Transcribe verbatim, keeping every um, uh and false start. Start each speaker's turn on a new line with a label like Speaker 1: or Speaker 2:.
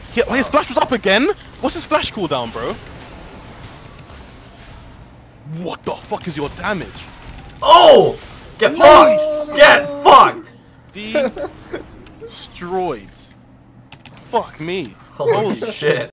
Speaker 1: Yeah, wow. His flash was up again? What's his flash cooldown, bro? What the fuck is your damage?
Speaker 2: Oh! Get fucked! No. Get fucked!
Speaker 1: Destroyed. Fuck me.
Speaker 2: Holy shit.